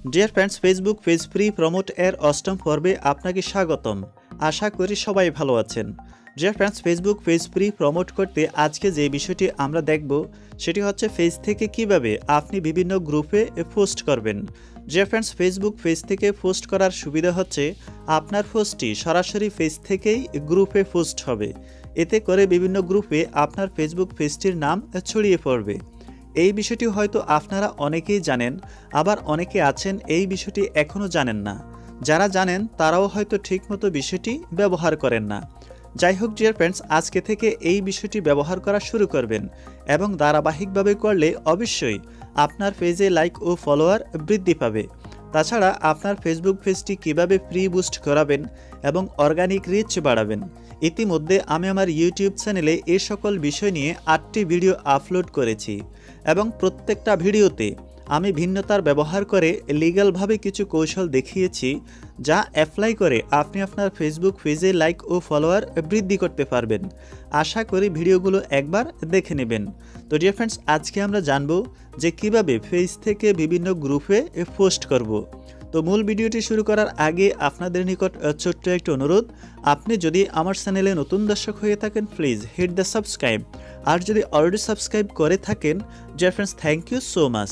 Deer friends, Facebook page free promote এর অষ্টম পর্বে আপনাকে স্বাগতম। আশা করি সবাই ভালো আছেন। Dear friends, Facebook page free promote করতে আজকে যে বিষয়টি আমরা দেখব সেটি হচ্ছে পেজ থেকে কিভাবে আপনি বিভিন্ন গ্রুপে পোস্ট করবেন। ডিয়ার ফ্রেন্ডস, ফেসবুক পেজ থেকে পোস্ট করার সুবিধা হচ্ছে আপনার পোস্টটি সরাসরি পেজ থেকেই গ্রুপে পোস্ট হবে। এতে করে বিভিন্ন গ্রুপে আপনার ফেসবুক পেজটির নাম ছড়িয়ে পড়বে। এই বিষয়টি হয়তো আপনারা অনেকেই জানেন, আবার অনেকে আছেন এই বিষয়টি এখনও জানেন না। যারা জানেন তারাও হয়তো ঠিকমতো বিষয়টি ব্যবহার করেন না। যাই হোক ডিয়ার ফ্রেন্ডস, আজকে থেকে এই বিষয়টি ব্যবহার করা শুরু করবেন এবং ধারাবাহিকভাবে করলে অবশ্যই আপনার পেজে লাইক ও ফলোয়ার বৃদ্ধি পাবে। তাছাড়া আপনার ফেসবুক পেজটি কীভাবে প্রি বুস্ট করাবেন এবং অর্গানিক রিচ বাড়াবেন, ইতিমধ্যে আমি আমার ইউটিউব চ্যানেলে এই সকল বিষয় নিয়ে 8টি ভিডিও আপলোড করেছি এবং প্রত্যেকটা ভিডিওতে আমি ভিন্নতার ব্যবহার করে লিগ্যালভাবে কিছু কৌশল দেখিয়েছি, যা অ্যাপ্লাই করে আপনি আপনার ফেসবুক পেজে লাইক ও ফলোয়ার বৃদ্ধি করতে পারবেন। আশা করি ভিডিওগুলো একবার দেখে নেবেন। তো ডিয়ার ফ্রেন্ডস, আজকে আমরা জানব যে কিভাবে পেজ থেকে বিভিন্ন গ্রুপে পোস্ট করব। তো মূল ভিডিওটি শুরু করার আগে আপনাদের নিকট ছোট্ট একটি অনুরোধ, আপনি যদি আমার চ্যানেলে নতুন দর্শক হয়ে থাকেন প্লিজ হিট দ্য সাবস্ক্রাইব, আর যদি অলরেডি সাবস্ক্রাইব করে থাকেন dear friends thank you so much.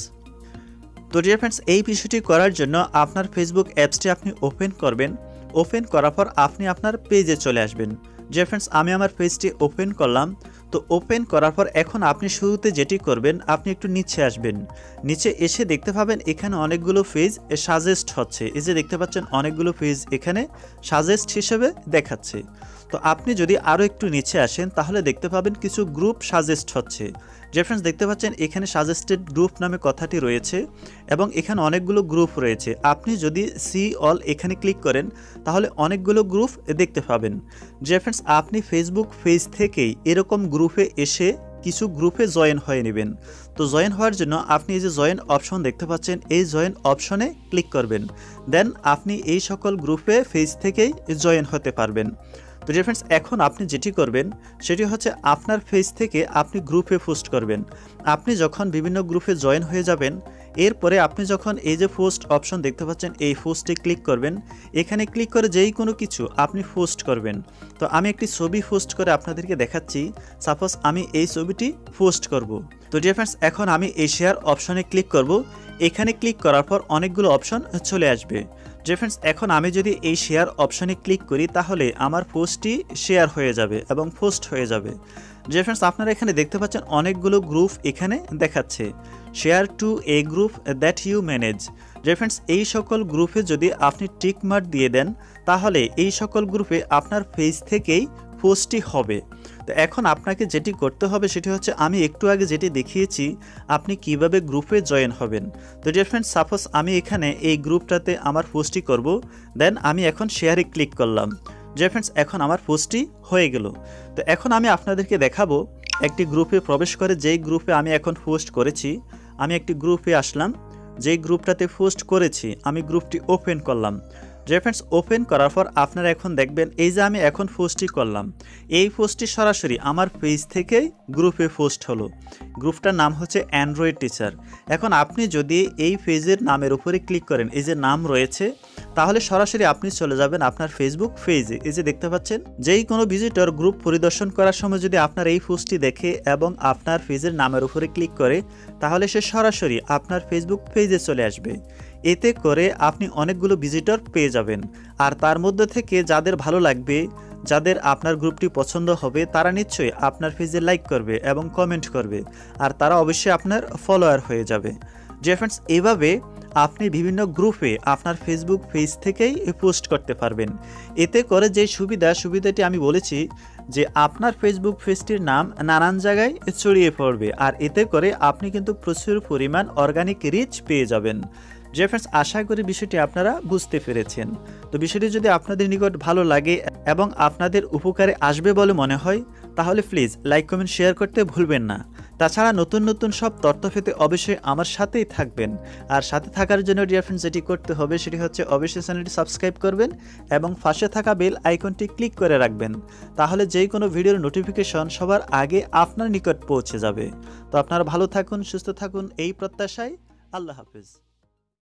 তো ডিয়ার ফ্রেন্ডস, এই বিষয়টি করার জন্য আপনার ফেসবুক অ্যাপসটি আপনি ওপেন করবেন। ওপেন করার পর আপনি আপনার পেজে চলে আসবেন। ডিয়ার ফ্রেন্ডস, আমি আমার পেজটি ওপেন করলাম। তো ওপেন করার পর এখন আপনি শুরুতে যেটি করবেন, আপনি একটু নিচে আসবেন। নিচে এসে দেখতে পাবেন এখানে অনেকগুলো পেজ সাজেস্ট হচ্ছে। এই যে দেখতে পাচ্ছেন অনেকগুলো পেজ এখানে সাজেস্ট হিসেবে দেখাচ্ছে। তো আপনি যদি আরও একটু নিচে আসেন তাহলে দেখতে পাবেন কিছু গ্রুপ সাজেস্ট হচ্ছে। ডিয়ার ফ্রেন্ডস, দেখতে পাচ্ছেন এখানে সাজেস্টেড গ্রুপ নামে কথাটি রয়েছে এবং এখানে অনেকগুলো গ্রুপ রয়েছে। আপনি যদি সি অল এখানে ক্লিক করেন তাহলে অনেকগুলো গ্রুপ দেখতে পাবেন। ডিয়ার ফ্রেন্ডস, আপনি ফেসবুক পেজ থেকেই এরকম গ্রুপে এসে কিছু গ্রুপে জয়েন হয়ে নেবেন। তো জয়েন হওয়ার জন্য আপনি এই যে জয়েন অপশন দেখতে পাচ্ছেন, এই জয়েন অপশনে ক্লিক করবেন। দেন আপনি এই সকল গ্রুপে পেজ থেকেই জয়েন হতে পারবেন। তো ডিয়ার ফ্রেন্ডস, এখন আপনি যেটি করবেন সেটি হচ্ছে আপনার পেজ থেকে আপনি গ্রুপে পোস্ট করবেন। আপনি যখন বিভিন্ন গ্রুপে জয়েন হয়ে যাবেন, এরপরে আপনি যখন এই যে পোস্ট অপশন দেখতে পাচ্ছেন এই পোস্টে ক্লিক করবেন। এখানে ক্লিক করে যেই কোনো কিছু আপনি পোস্ট করবেন। তো আমি একটি ছবি পোস্ট করে আপনাদেরকে দেখাচ্ছি। সাপোজ আমি এই ছবিটি পোস্ট করব। তো ডিয়ার ফ্রেন্ডস, এখন আমি এই শেয়ার অপশনে ক্লিক করব। এখানে ক্লিক করার পর অনেকগুলো অপশন চলে আসবে। ডিয়ার ফ্রেন্ডস, এখন আমি যদি এই শেয়ার অপশনে ক্লিক করি তাহলে আমার পোস্টটি শেয়ার হয়ে যাবে এবং পোস্ট হয়ে যাবে। ডিয়ার ফ্রেন্ডস, আপনারা এখানে দেখতে পাচ্ছেন অনেকগুলো গ্রুপ এখানে দেখাচ্ছে। Share to a group that you manage. Dear friends, এই সকল গ্রুপে যদি আপনি টিক মার্ক দিয়ে দেন তাহলে এই সকল গ্রুপে আপনার পেজ থেকেই পোস্টটি হবে। তো এখন আপনাকে যেটি করতে হবে সেটি হচ্ছে আমি একটু আগে যেটি দেখিয়েছি আপনি কিভাবে গ্রুপে জয়েন হবেন। তো ডিয়ার ফ্রেন্ডস, সাপোজ আমি এখানে এই গ্রুপটাতে আমার পোস্টটি করব। দেন আমি এখন শেয়ারে ক্লিক করলাম। ডিয়ার ফ্রেন্ডস, এখন আমার পোস্টটি হয়ে গেল। তো এখন আমি আপনাদেরকে দেখাবো একটি গ্রুপে প্রবেশ করে, যেই গ্রুপে আমি এখন পোস্ট করেছি। আমি একটি গ্রুপে আসলাম, যেই গ্রুপটাতে পোস্ট করেছি আমি গ্রুপটি ওপেন করলাম। ডিয়ার ফ্রেন্ডস, ওপেন করার পর আপনারা এখন দেখবেন এই যে আমি এখন পোস্টটি করলাম, এই পোস্টটি সরাসরি আমার পেজ থেকেই গ্রুপে পোস্ট হলো। গ্রুপটার নাম হচ্ছে অ্যান্ড্রয়েড টিচার। এখন আপনি যদি এই পেজের নামের উপরে ক্লিক করেন, এই যে নাম রয়েছে, তাহলে সরাসরি আপনি চলে যাবেন আপনার ফেসবুক পেজে। এই যে দেখতে পাচ্ছেন, যেই কোনো ভিজিটর গ্রুপ পরিদর্শন করার সময় যদি আপনার এই পোস্টটি দেখে এবং আপনার পেজের নামের উপরে ক্লিক করে তাহলে সে সরাসরি আপনার ফেসবুক পেজে চলে আসবে। এতে করে আপনি অনেকগুলো ভিজিটর পেয়ে যাবেন, আর তার মধ্যে থেকে যাদের ভালো লাগবে, যাদের আপনার গ্রুপটি পছন্দ হবে, তারা নিশ্চয়ই আপনার পেজে লাইক করবে এবং কমেন্ট করবে, আর তারা অবশ্যই আপনার ফলোয়ার হয়ে যাবে। ডিয়ার ফ্রেন্ডস, এভাবে আপনি বিভিন্ন গ্রুপে আপনার ফেসবুক পেজ থেকেই পোস্ট করতে পারবেন। এতে করে যে সুবিধাটি আমি বলেছি যে আপনার ফেসবুক পেজটির নাম নানান জায়গায় ছড়িয়ে পড়বে, আর এতে করে আপনি কিন্তু প্রচুর পরিমাণ অর্গানিক রিচ পেয়ে যাবেন। ডিয়ার ফ্রেন্ডস, আশা করি বিষয়টি আপনারা বুঝতে পেরেছেন। তো বিষয়টি যদি আপনাদের নিকট ভালো লাগে এবং আপনাদের উপকারে আসবে বলে মনে হয় তাহলে প্লিজ লাইক কমেন্ট শেয়ার করতে ভুলবেন না। তাছাড়া নতুন নতুন সব তথ্য পেতে অবশ্যই আমার সাথেই থাকবেন। আর সাথে থাকার জন্য ডিয়ার ফ্রেন্ডস যেটি করতে হবে সেটি হচ্ছে অবশ্যই চ্যানেলটি সাবস্ক্রাইব করবেন এবং পাশে থাকা বেল আইকনটি ক্লিক করে রাখবেন। তাহলে যেই কোনো ভিডিওর নোটিফিকেশন সবার আগে আপনার নিকট পৌঁছে যাবে। তো আপনারা ভালো থাকুন, সুস্থ থাকুন এই প্রত্যাশায়। আল্লাহ হাফেজ।